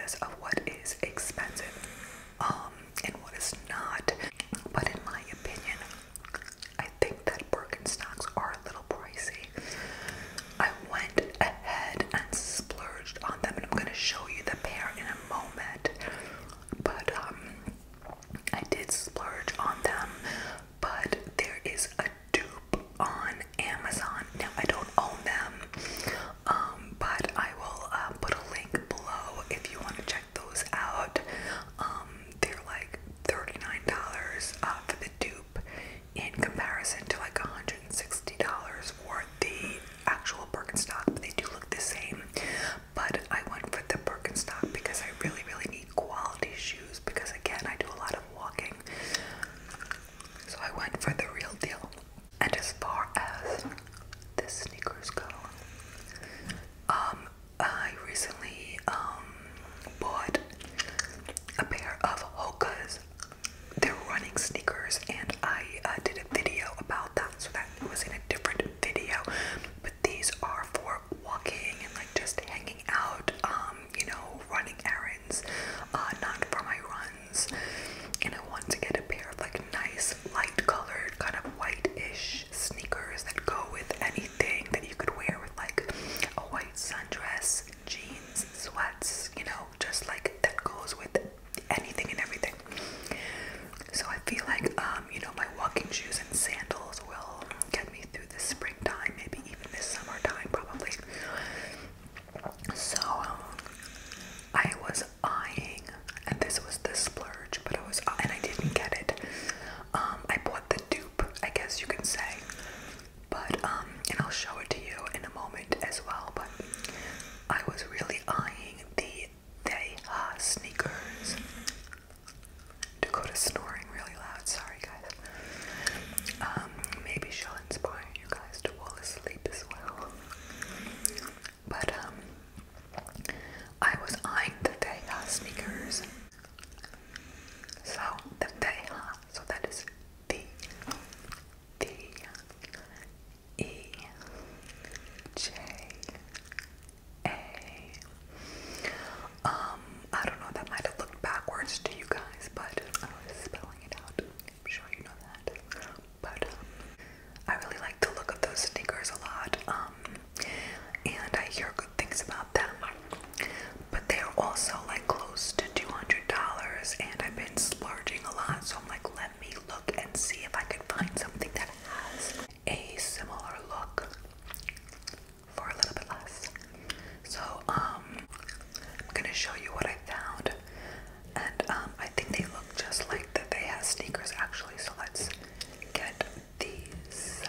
ideas of what is expensive and what is not. But in my opinion, I think that Birkenstocks are a little pricey. I went ahead and splurged on them, and I'm gonna show you the pair in a moment. But I did splurge on them, but there is a dupe on Amazon. Now I don't own them, but I will put a link below if you want to check those out. They're like $39 for the dupe in comparison to like $160 for the actual Birkenstock, but they do look the same. But I went for the Birkenstock because I really need quality shoes, because again, I do a lot of walking, so I went for the real deal. And as far as the sneakers go, I recently bought a pair of Hoka's. They're running sneakers, and I did a video about that, so that was in a different video. But these are for walking and like just hanging out, you know, running errands, not for my runs. And I wanted to get a pair of like nice light colored kind of white-ish sneakers that go with anything that you could wear with like a white sundress, jeans, sweats, you know, just like that goes with anything and everything. So I feel like, you know, my walking shoes and sandals will get me through the springtime, maybe even this summertime probably. So I was eyeing, and this was the splurge, but and I didn't get it. I bought the dupe, I guess you can say, but and I'll show it to you in a moment as well. But I was really eyeing the Faves sneakers. Dakota's snoring really loud, sorry guys. Maybe she'll inspire you guys to fall asleep as well. But I was eyeing the Faves sneakers. So the Faves, so that is V E J A. I don't know, that might have looked backwards to you guys, but I was spelling it out. I'm sure you know that. But I really like the look of those sneakers a lot. And I hear good things about them. But they're also like close to $200, and I've been splurging a lot, so I'm like, let me look and see if I can find something that has a similar look for a little bit less. So I'm gonna show you what I found, and I think they look just like the Faves sneakers actually, so let's get these.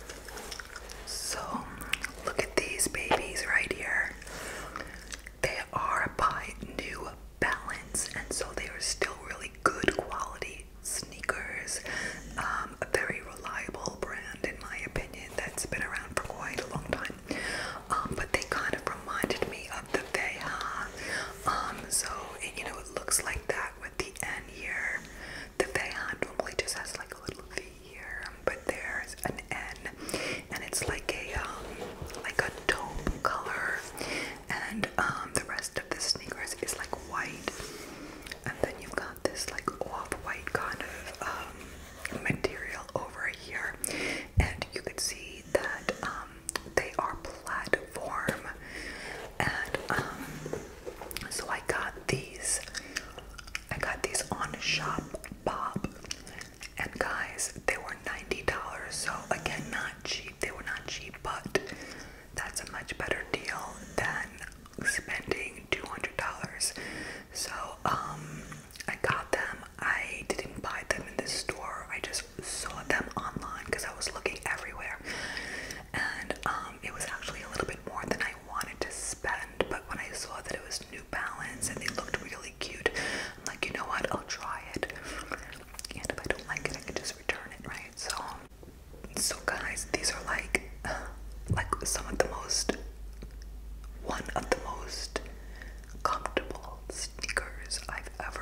So look at these babies right here. They are by New Balance, and so they are still really good quality sneakers. A very reliable brand in my opinion, that's been around for quite a long time. But they kind of reminded me of the Faves. So you know, it looks like that with the N here. The Faves normally just has like a little V here, but there's an N, and it's like a taupe color, and the rest of the sneakers is like white, and then you've got this like off-white kind of material over here, and you could see that they are platform, and so I got these on Shop Bob, and guys, they were $90, so again, not cheap. They were not cheap, but that's a much better deal than spending $200. So I got them. I didn't buy them in the store. I just saw them online because I was looking everywhere, and it was actually a little bit more than I wanted to spend. But when I saw that it was New Balance and they looked really cute, I'm like, you know what, I'll try it, and if I don't like it, I can just return it, right? So guys, these are like one of the most comfortable sneakers I've ever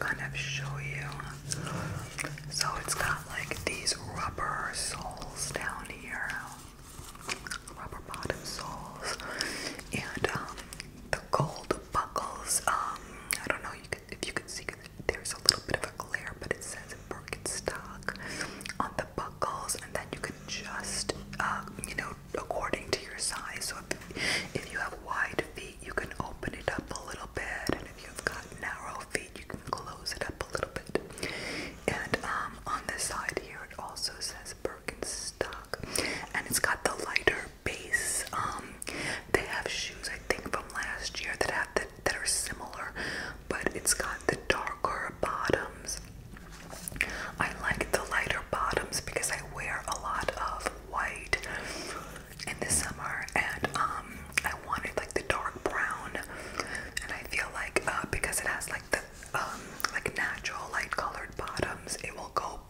kind of show you. So it's got like these rubber soles down here, rubber bottom soles, and the gold buckles. I don't know if you can see, there's a little bit of a glare, but it says Birkenstock on the buckles, and then you can just, you know, according to your size. So if you have wide feet, you can open it up a little bit, and if you've got narrow feet, you can close it up a little bit. And on the side here, it also says Birkenstock, and it's got the lighter base. They have shoes, I think, from last year that have that are similar, but it's got the darker bottoms. I like the lighter bottoms because I wear a lot of white in the summer, and I wanted like the dark brown, and I feel like because it has like the like natural light colored bottoms, it will go